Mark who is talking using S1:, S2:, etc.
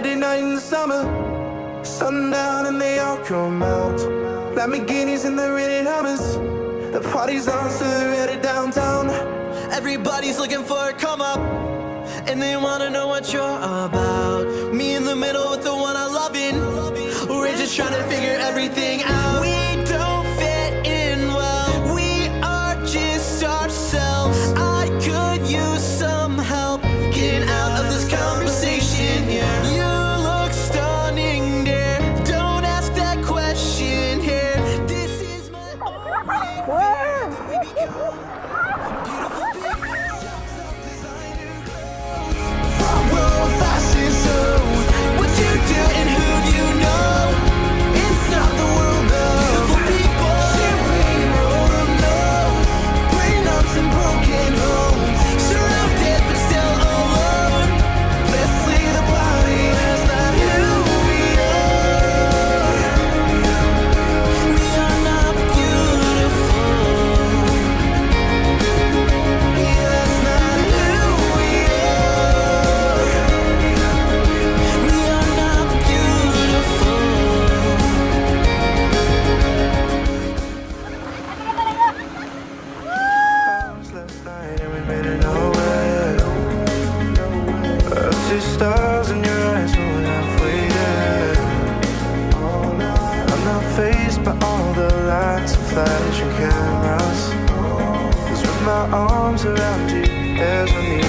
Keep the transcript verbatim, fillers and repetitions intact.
S1: Saturday night in the summer, sundown and they all come out. Lamborghinis and the rented Hummers. The party's on, so they're headed downtown.
S2: Everybody's looking for a come up, and they wanna know what you're about. Me in the middle with the one I love in. We're just trying to figure everything out. We don't fit in well, we are just ourselves. I could use some help getting out of this conversation here. You look stunning, dear. Don't ask that question here. This is my only we become beautiful people. World fashion shows. What you do and who you know. It's not the world though. Beautiful people. Champagne roll them nose. Prenups and broken homes. Surrounded but still alone. Let's leave the body. That's not who we are. We are not beautiful. Yeah, that's not who we are. We are not beautiful.
S1: Last night and we made it nowhere. I see stars in your eyes, we're halfway there. I'm not faced by all the lights and flashing cameras. 'Cause with my arms around you, there's no need